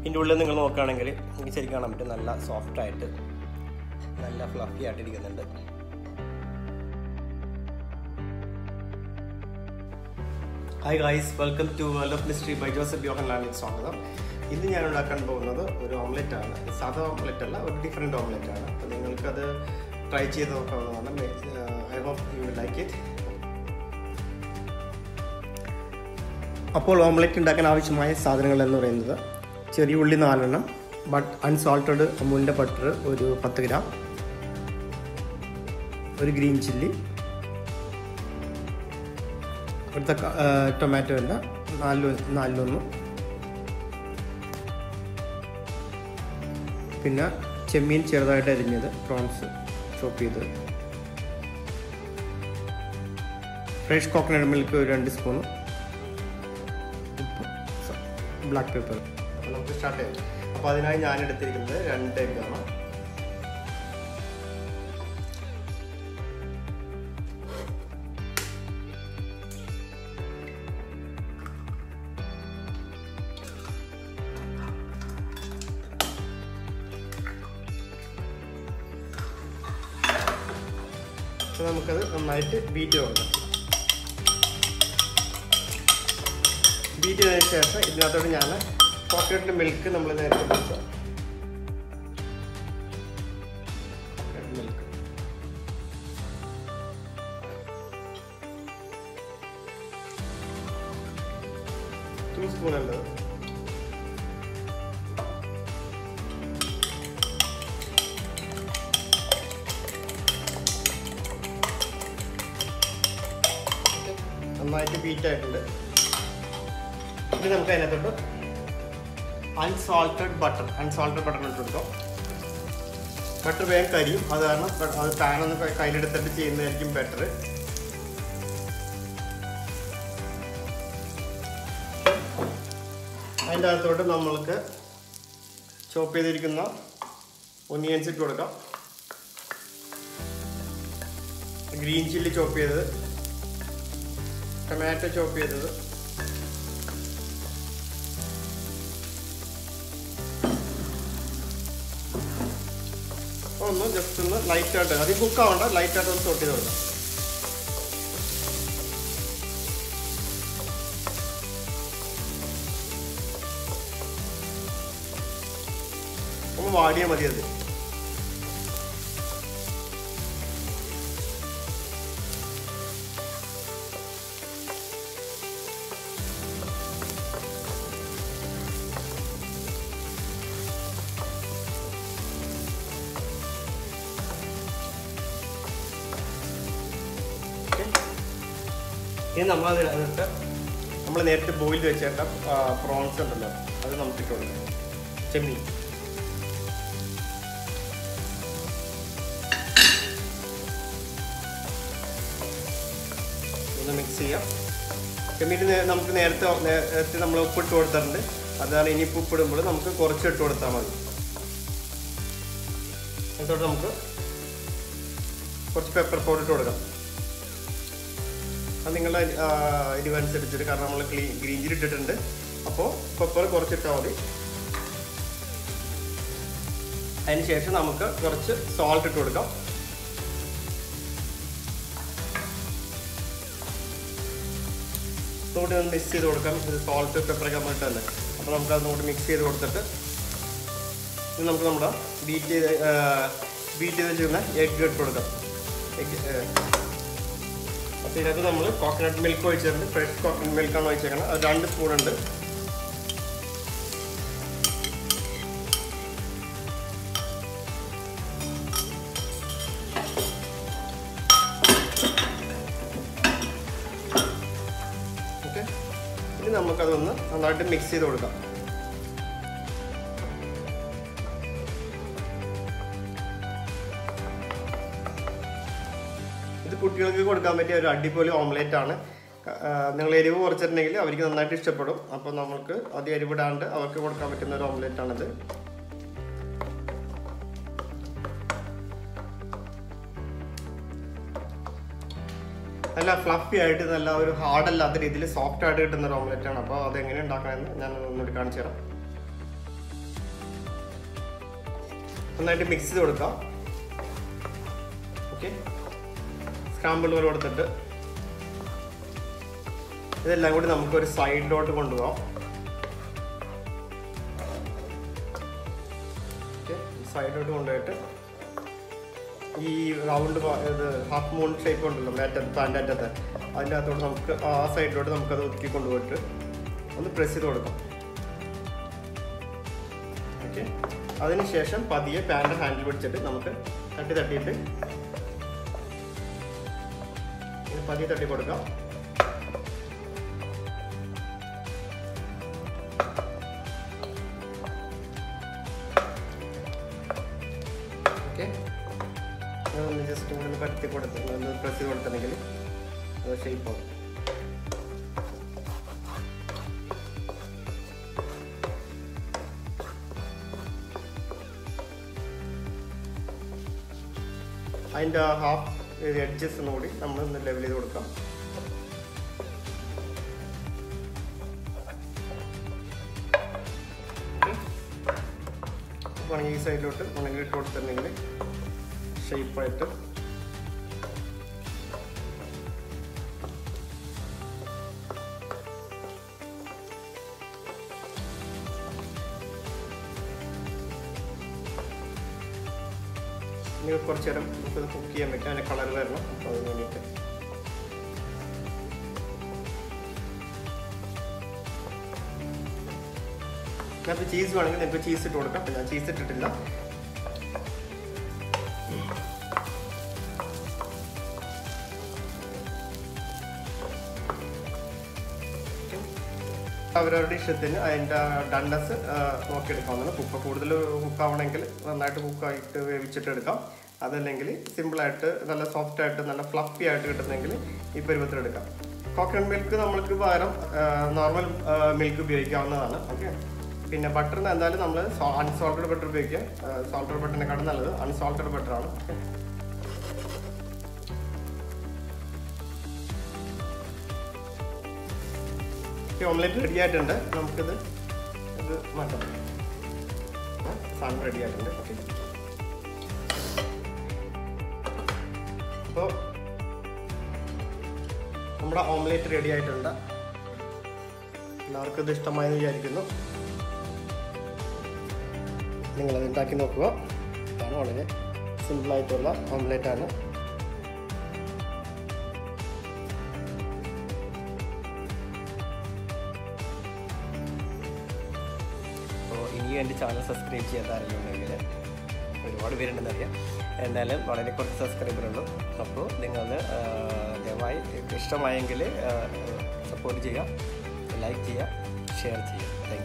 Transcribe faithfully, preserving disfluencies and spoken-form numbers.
ഇതിൻ്റെ ഉള്ളിൽ നിങ്ങൾ നോക്കുകയാണെങ്കിൽ എനിക്ക് ശരിക്കും കാണാൻ പറ്റും, നല്ല സോഫ്റ്റായിട്ട് നല്ല ഫ്ലഫി ആയിട്ടിരിക്കുന്നുണ്ട്. Hi guys, welcome to world of mystery by Joseph Yohan ലാലിന് സ്വാഗതം. ഇന്ന് ഞാൻ ഉണ്ടാക്കാൻ പോകുന്നത് ഒരു ഓംലെറ്റ് ആണ്. സാധാ ഓംലെറ്റ് അല്ല, ഒരു ഡിഫറെൻറ്റ് ഓംലെറ്റ് ആണ്. അപ്പോൾ നിങ്ങൾക്കത് ട്രൈ ചെയ്ത് നോക്കാവുന്നതാണ്. I hope you will like it. അപ്പോൾ ഓംലെറ്റ് ഉണ്ടാക്കാൻ ആവശ്യമായ സാധനങ്ങൾ എന്ന് പറയുന്നത് ചെറിയ ഉള്ളി നാലെണ്ണം, ബട്ട് അൺസാൾട്ടഡ് അമൂലിൻ്റെ ബട്ടർ ഒരു പത്ത് ഗ്രാം, ഒരു ഗ്രീൻ ചില്ലി, ഒരു തക്ക ടൊമാറ്റോ അല്ല നാല് നാലിലൊന്ന്, പിന്നെ ചെമ്മീൻ ചെറുതായിട്ട് അരിഞ്ഞത്, പ്രോൺസ് ചോപ്പ് ചെയ്തത്, ഫ്രഷ് കോക്കനട്ട് മിൽക്ക് ഒരു രണ്ട് സ്പൂൺ, ഉപ്പ്, ബ്ലാക്ക് പെപ്പർ. അപ്പോൾ നമുക്ക് സ്റ്റാർട്ട് ചെയ്യാം. അപ്പോൾ അതിനായി ഞാൻ എടുത്തിരിക്കുന്നത് രണ്ട് എഗ്ഗാണ്. അപ്പോൾ നമുക്കത് നന്നായിട്ട് ബീറ്റ് കൊടുക്കാം. ബീറ്റ് ചെയ്തതിന് ശേഷം ഇതിനകത്തോട് ഞാൻ കോക്കനട്ട് മിൽക്ക് നമ്മൾ നേരത്തെ കൊടുത്ത കോക്കനട്ട് മിൽക്ക് ടു സ്പൂൺ ഉള്ളത്, നന്നായിട്ട് ബീറ്റ് ആയിട്ടുണ്ട്. ഇനി നമുക്ക് അതിനകത്തോട്ട് അൺസാൾട്ടഡ് ബട്ടർ അൺസാൾട്ടഡ് ബട്ടർ ഇട്ട് കൊടുക്കാം. ബട്ടർ വേഗം കരിയും, അത് കാരണം അത് പാനൊന്ന് കയ്യിലെടുത്തിട്ട് ചെയ്യുന്നതായിരിക്കും ബെറ്റർ. അതിൻ്റെ അകത്തോട്ട് നമ്മൾക്ക് ചോപ്പ് ചെയ്തിരിക്കുന്ന ഒനിയൻസ് ഇട്ട് കൊടുക്കാം. ഗ്രീൻ ചില്ലി ചോപ്പ് ചെയ്തത്, ടൊമാറ്റോ ചോപ്പ് ചെയ്തത്, ഒന്ന് ജസ്റ്റ് ഒന്ന് ലൈറ്റായിട്ട്, അത് കുക്കാവണ്ട, ലൈറ്റായിട്ട് ഒന്ന് സോട്ട് ചെയ്ത് കൊടുക്കാം. ഒന്ന് വാടിയാൽ മതി അത്. ഇനി നമ്മൾ അതിനകത്ത് നമ്മൾ നേരത്തെ ബോയിൽ വെച്ചേട്ട പ്രോൺസ് ഉണ്ടല്ലോ, അത് നമുക്ക് ഇട്ട് കൊടുക്കാം. ചെമ്മീൻ ഒന്ന് മിക്സ് ചെയ്യാം. ചെമ്മീൻ നമുക്ക് നേരത്തെ നേരത്തെ നമ്മൾ ഉപ്പിട്ട് കൊടുത്തിട്ടുണ്ട്, അതാണ് ഇനിയിപ്പോൾ ഉപ്പിടുമ്പോൾ നമുക്ക് കുറച്ച് ഇട്ട് കൊടുത്താൽ മതി. എന്നിട്ട് നമുക്ക് കുറച്ച് പെപ്പർ പൗഡർ ഇട്ട് കൊടുക്കാം. അത് നിങ്ങളുടെ എരിവനുസരിച്ചിട്ട്, കാരണം നമ്മൾ ക്ലീൻ ഗ്രീൻ ചില്ലി ഇട്ടിട്ടുണ്ട്, അപ്പോൾ പെപ്പർ കുറച്ചിട്ടാൽ മതി. അതിന് ശേഷം നമുക്ക് കുറച്ച് സോൾട്ട് ഇട്ട് കൊടുക്കാം. ഒന്നുകൂടി ഒന്ന് മിക്സ് ചെയ്ത് കൊടുക്കാം. ഇത് സോൾട്ട് പെപ്പറൊക്കെ നമ്മൾ ഇട്ടല്ലേ, അപ്പോൾ നമുക്ക് അതൊന്നുകൂടി മിക്സ് ചെയ്ത് കൊടുത്തിട്ട് ഇനി നമുക്ക് നമ്മുടെ ബീറ്റ് ചെയ്ത് ബീറ്റ് ചെയ്ത് വെച്ചിരുന്ന എഗ്ഗ് ഇട്ട് കൊടുക്കാം. എഗ്ഗ് അപ്പോൾ ഇതിനകത്ത് നമ്മൾ കോക്കനട്ട് മിൽക്ക് ഒഴിച്ചിട്ടുണ്ട്. ഫ്രഷ് കോക്കനട്ട് മിൽക്കാണ് ഒഴിച്ചേക്കുന്നത്. അത് രണ്ട് സ്പൂൺ ഉണ്ട്. ഓക്കെ, ഇനി നമുക്കതൊന്ന് നന്നായിട്ട് മിക്സ് ചെയ്ത് കൊടുക്കാം. ഇത് കുട്ടികൾക്ക് കൊടുക്കാൻ പറ്റിയ ഒരു അടിപൊളി ഓംലെറ്റ് ആണ്. നിങ്ങൾ എരിവ് കുറച്ചിട്ടുണ്ടെങ്കിൽ അവർക്ക് നന്നായിട്ട് ഇഷ്ടപ്പെടും. അപ്പോൾ നമുക്ക് അത് എരിവിടാണ്ട് അവർക്ക് കൊടുക്കാൻ പറ്റുന്ന ഒരു ഓംലെറ്റ് ആണിത്. നല്ല ഫ്ലഫി ആയിട്ട്, നല്ല ഒരു ഹാർഡല്ലാത്ത രീതിയിൽ സോഫ്റ്റ് ആയിട്ട് കിട്ടുന്ന ഒരു ഓംലെറ്റ് ആണ്. അപ്പോൾ അതെങ്ങനെ ഉണ്ടാക്കണമെന്ന് ഞാൻ ഒന്നുകൂടി കാണിച്ചു തരാം. നന്നായിട്ട് മിക്സ് ചെയ്ത് കൊടുക്കാം. ഓക്കെ, സ്ക്രാമ്പിൾ പോലെ കൊടുത്തിട്ട് ഇതെല്ലാം കൂടി നമുക്കൊരു സൈഡിലോട്ട് കൊണ്ടുപോകാം. ഓക്കെ, സൈഡിലോട്ട് കൊണ്ടുപോയിട്ട് ഈ റൗണ്ട് ഇത് ഹാഫ് മൂൺ ഷേപ്പ് ഉണ്ടല്ലോ അറ്റത്ത് പാൻ്റെ അറ്റത്ത്, അതിൻ്റെ അകത്തോട്ട് നമുക്ക് ആ സൈഡിലോട്ട് നമുക്കത് ഒതുക്കി കൊണ്ടുപോയിട്ട് ഒന്ന് പ്രസ് ചെയ്ത് കൊടുക്കാം. ഓക്കെ, അതിനുശേഷം പതിയെ പാൻ്റെ ഹാൻഡിൽ പിടിച്ചിട്ട് നമുക്ക് തട്ടി തട്ടിയിട്ട് ഇത് പതിയെ തട്ടി കൊടുക്കാം. ഓക്കെ, ഒന്ന് ജസ്റ്റ് ഒന്ന് പരത്തി കൊടുത്ത് ഒന്ന് പ്രസ് ചെയ്ത് കൊടുത്തിട്ടുണ്ടെങ്കിൽ അത് ഷേപ്പ് ആവും. അതിൻ്റെ ഹാഫ് എഡ്ജസ് കൂടി നമ്മൾ ഒന്ന് ലെവൽ ചെയ്ത് കൊടുക്കാം. അപ്പോൾ ഈ സൈഡിലോട്ട് ഉണങ്ങി ഇട്ട് കൊടുത്തിട്ടുണ്ടെങ്കിൽ ഷേപ്പായിട്ട് ഇനി കുറച്ച് നേരം നമുക്കത് കുക്ക് ചെയ്യാൻ പറ്റും. അതിൻ്റെ കളർ വരണം. അപ്പോൾ അതിന് വേണ്ടിയിട്ട് ഞാനിപ്പോൾ ചീസ് വേണമെങ്കിൽ നിങ്ങൾക്ക് ചീസ് ഇട്ട് കൊടുക്കാം. അപ്പോൾ ഞാൻ ചീസ് ഇട്ടിട്ടില്ല. അവരവരുടെ ഇഷ്ടത്തിന് അതിൻ്റെ ഡണ്ണസ് നോക്കിയെടുക്കാവുന്നതാണ്. കുക്ക് കൂടുതൽ കുക്കാവണമെങ്കിൽ നന്നായിട്ട് കുക്കായിട്ട് വേവിച്ചിട്ട് എടുക്കാം. അതല്ലെങ്കിൽ സിമ്പിളായിട്ട് നല്ല സോഫ്റ്റായിട്ട് നല്ല ഫ്ലഫി ആയിട്ട് കിട്ടുന്നെങ്കിൽ ഈ പരുവത്തിലെടുക്കാം. കോക്കനട്ട് മിൽക്ക് നമ്മൾക്ക് പകരം നോർമൽ മിൽക്ക് ഉപയോഗിക്കാവുന്നതാണ്. ഓക്കെ, പിന്നെ ബട്ടറിന് എന്തായാലും നമ്മൾ അൺസോൾട്ടഡ് ബട്ടർ ഉപയോഗിക്കാം. സോൾട്ടഡ് ബട്ടറിനെക്കാളും നല്ലത് അൺസോൾട്ടഡ് ബട്ടറാണ്. ഓക്കെ, ഓംലെറ്റ് റെഡി ആയിട്ടുണ്ട്. നമുക്കിത് ഇത് മാറ്റാം. സാധനം റെഡി ആയിട്ടുണ്ട്. ഓക്കെ, അപ്പോൾ നമ്മുടെ ഓംലെറ്റ് റെഡി ആയിട്ടുണ്ട്. എല്ലാവർക്കും ഇത് ഇഷ്ടമായെന്ന് വിചാരിക്കുന്നു. നിങ്ങളത് ഉണ്ടാക്കി നോക്കുക. ഇതാണ് വളരെ സിമ്പിളായിട്ടുള്ള ഓംലെറ്റാണ്. ഇനിയും എൻ്റെ ചാനൽ സബ്സ്ക്രൈബ് ചെയ്യാത്ത ആരെങ്കിലും ഉണ്ടെങ്കിൽ ഒരുപാട് പേരുണ്ടെന്നറിയാം. എന്നാലും വളരെ കുറച്ച് സബ്സ്ക്രൈബറുള്ളൂ. അപ്പോൾ നിങ്ങൾ ദയവായി ഇഷ്ടമായെങ്കിൽ സപ്പോർട്ട് ചെയ്യുക, ലൈക്ക് ചെയ്യുക, ഷെയർ ചെയ്യുക. Thank U.